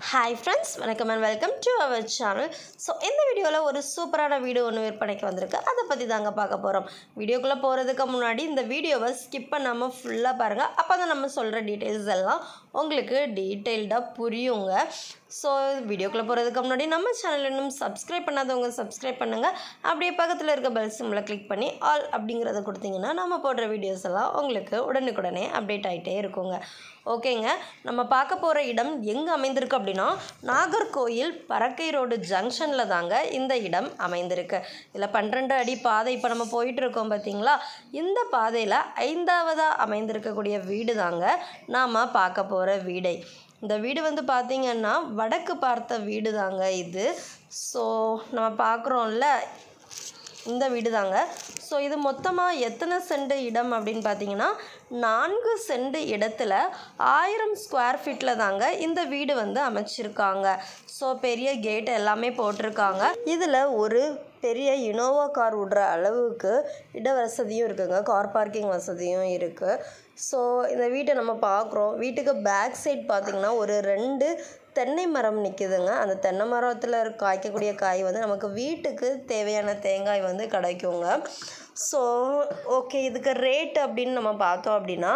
Hi friends, welcome and welcome to our channel. So இந்த வீடியோல ஒரு சூப்பரான வீடியோ ஒன்று விற்பனைக்கு வந்திருக்கு. அதை பத்தி தாங்க பார்க்க போறோம். வீடியோக்குள்ள போறதுக்கு முன்னாடி இந்த வீடியோவை ஸ்கிப் பண்ணாம ஃபுல்லா பாருங்க. அப்பதான் நம்ம சொல்ற டீடைல்ஸ் எல்லாம் உங்களுக்கு டீடைல்டா புரியுங்க. ஸோ வீடியோக்குள்ள போறதுக்கு முன்னாடி நம்ம சேனல் இன்னும் சப்ஸ்கிரைப் பண்ணாதவங்க சப்ஸ்கிரைப் பண்ணுங்க. அப்படியே பக்கத்தில் இருக்க பெல் சிம்பிளை கிளிக் பண்ணி ஆல் அப்படிங்கிறத கொடுத்தீங்கன்னா நம்ம போடுற வீடியோஸ் எல்லாம் உங்களுக்கு உடனுக்குடனே அப்டேட் ஆகிட்டே இருக்குங்க. ஓகேங்க, நம்ம பார்க்க போகிற இடம் எங்கே அமைந்திருக்கு அப்படின்னா நாகர்கோயில் பரக்கை ரோடு ஜங்ஷனில் தாங்க இந்த இடம் அமைந்திருக்கு. இதில் 12 அடி பாதை இப்போ நம்ம போயிட்டுருக்கோம் பார்த்தீங்களா, இந்த பாதையில் 5ஆவதாக அமைந்திருக்கக்கூடிய வீடு தாங்க நாம் பார்க்க போகிற வீடை. இந்த வீடு வந்து பார்த்திங்கன்னா வடக்கு பார்த்த வீடு தாங்க இது. ஸோ நம்ம பார்க்குறோம்ல இந்த வீடு தாங்க. ஸோ இது மொத்தமாக எத்தனை சென்ட் இடம் அப்படின்னு பார்த்தீங்கன்னா 4 சென்ட் இடத்துல 1000 ஸ்கொயர் ஃபீட்டில் தாங்க இந்த வீடு வந்து அமைச்சிருக்காங்க. ஸோ பெரிய கேட் எல்லாமே போட்டிருக்காங்க. இதில் ஒரு பெரிய இனோவா கார் விடுற அளவுக்கு இட வசதியும் இருக்குங்க, கார் பார்க்கிங் வசதியும் இருக்குது. ஸோ இந்த வீட்டை நம்ம பார்க்குறோம். வீட்டுக்கு பேக் சைட் பார்த்திங்கன்னா ஒரு 2 தென்னை மரம் நிற்கிதுங்க. அந்த தென்னை மரத்தில் காய்க்கக்கூடிய காய் வந்து நமக்கு வீட்டுக்கு தேவையான தேங்காய் வந்து கிடைக்குங்க. ஸோ ஓகே, இதுக்கு ரேட் அப்படின்னு நம்ம பார்த்தோம் அப்படின்னா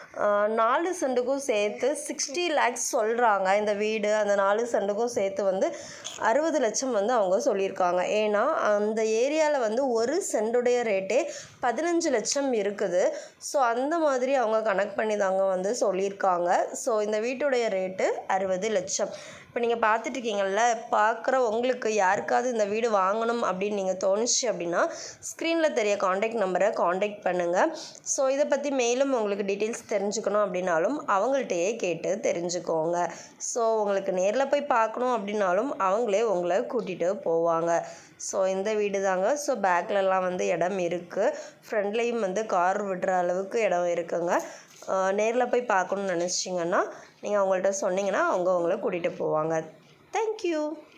4 சென்ட்டுக்கும் சேர்த்து 60 lakhs சொல்கிறாங்க. இந்த வீடு அந்த 4 சென்ட்டுக்கும் சேர்த்து வந்து 60 லட்சம் வந்து அவங்க சொல்லியிருக்காங்க. ஏன்னா அந்த ஏரியாவில் வந்து ஒரு சென்ட்டுடைய ரேட்டே 15 லட்சம் இருக்குது. ஸோ அந்த மாதிரி அவங்க கனெக்ட் பண்ணி தாங்க வந்து சொல்லியிருக்காங்க. ஸோ இந்த வீட்டுடைய ரேட்டு 60 லட்சம். இப்போ நீங்கள் பார்த்துட்ருக்கீங்கள்ல, பார்க்குற உங்களுக்கு யாருக்காவது இந்த வீடு வாங்கணும் அப்படின்னு நீங்கள் தோணுச்சு அப்படின்னா ஸ்க்ரீனில் தெரிய காண்டாக்ட் நம்பரை காண்டாக்ட் பண்ணுங்கள். ஸோ இதை பற்றி மேலும் உங்களுக்கு டீட்டெயில்ஸ் தெரிஞ்சுக்கணும் அப்படின்னாலும் அவங்கள்ட்டையே கேட்டு தெரிஞ்சுக்கோங்க. ஸோ உங்களுக்கு நேரில் போய் பார்க்கணும் அப்படின்னாலும் அவங்களே உங்களை கூட்டிகிட்டு போவாங்க. ஸோ இந்த வீடு தாங்க. ஸோ பேக்லலாம் வந்து இடம் இருக்குது, ஃப்ரண்ட்லேயும் வந்து கார் விடுற அளவுக்கு இடம் இருக்குங்க. நேரில் போய் பார்க்கணுன்னு நினச்சிங்கன்னா நீங்கள் அவங்கள்ட்ட சொன்னீங்கன்னா அவங்க உங்களை கூட்டிகிட்டு போவாங்க. தேங்க்யூ.